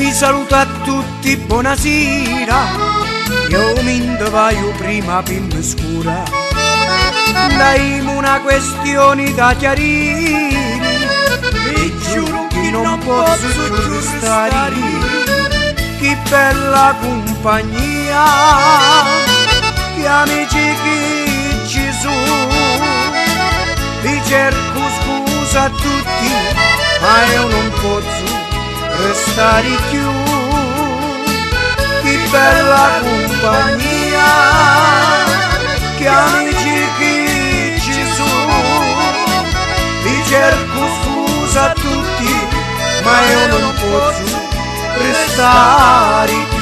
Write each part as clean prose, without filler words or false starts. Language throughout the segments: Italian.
Vi saluto a tutti, buonasera. Io mi indovaio prima per mi scura. Daimo una questione da chiarire. E giuro che non posso più stare. Che bella compagnia, che amici che ci sono. Vi cerco scusa a tutti, ma io non posso restare più. Che bella compagnia, che amici che ci sono. Vi cerco scusa a tutti, ma io non posso restare più.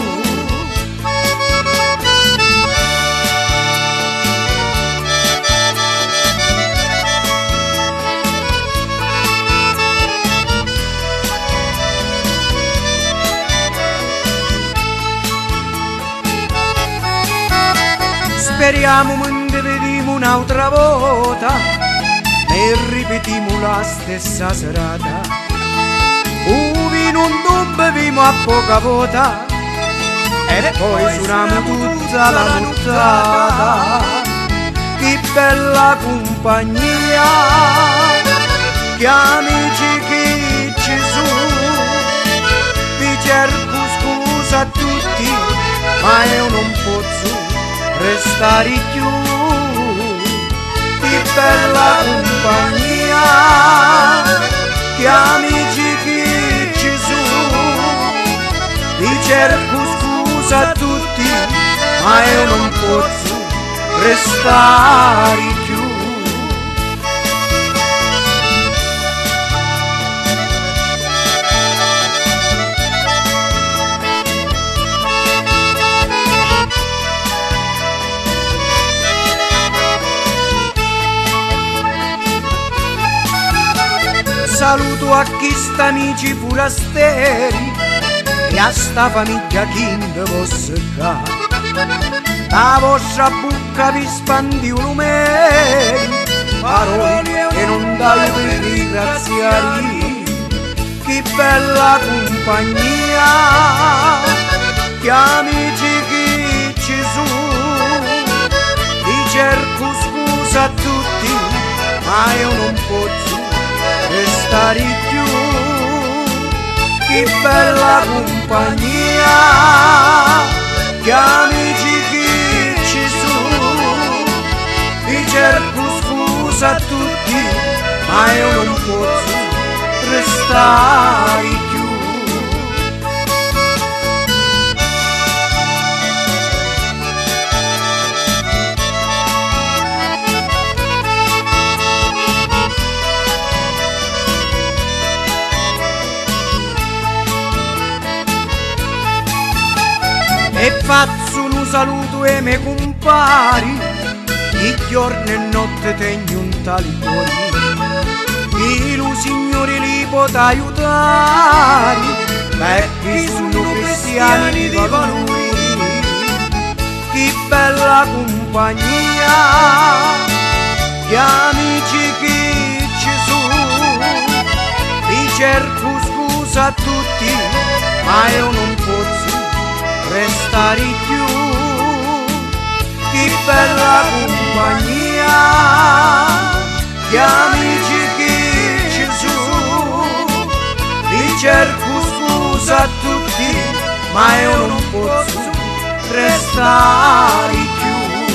Speriamo che vediamo un'altra volta e ripetiamo la stessa serata. Uvi non beviamo a poca vota e poi suoniamo tutta la nottata. Che bella compagnia, che amici che ci sono. Vi cerco scusa a tutti, ma io non posso restare più. Che bella compagnia, che amici che ci sono. Vi cerco scusa a tutti, ma io non posso restare più. Saluto a chi sta amici forasteri e a sta famiglia che ne posso ca. La vostra bocca vi spandi un numeri, parole che non dai per ringraziare. Che bella compagnia, che amici che ci sono. Vi cerco scusa a tutti, ma io non posso restare più. Che bella compagnia, che amici che ci sono. Vi cerco scusa a tutti, ma io non posso restare più. E faccio un saluto ai miei compari, che giorno e notte tengo un tale cuore. Che lo Signore li potrà aiutare, perché sono cristiani di valori. Che bella compagnia, che amici che ci sono. Vi cerco scusa a tutti, ma io non posso restare più. Che bella compagnia, che amici che ci sono. Vi cerco scusa a tutti, ma io non posso restare più.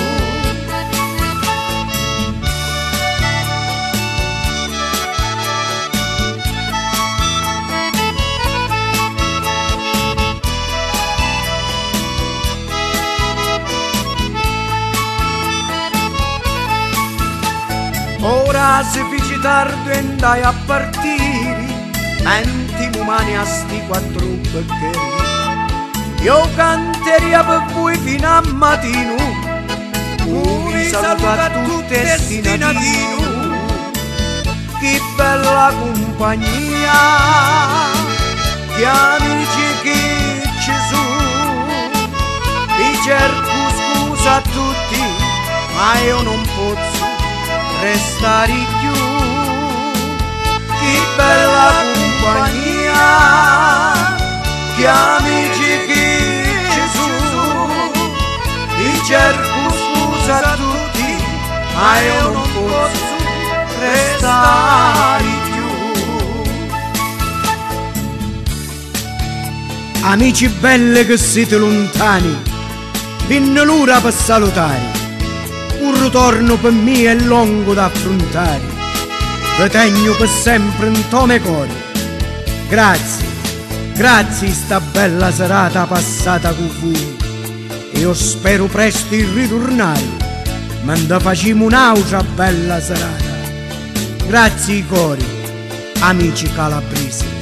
Ora se feci tardi e andai a partire, menti umani a sti quattro beccheri. Io canteria per voi fino a mattino, vi saluto a tutti destinatino. Che bella compagnia, che amici che ci sono. Vi cerco scusa a tutti, ma io non posso restare più. Che bella compagnia, ma io non posso restare più. Amici belli che siete lontani, vinno l'ora per salutare, un ritorno per me è lungo da affrontare, vi tengo per sempre in tome cuore. Grazie, grazie sta bella serata passata con voi, e io spero presto di ritornare, mentre facciamo un'altra bella serata. Grazie i cori, amici calabresi.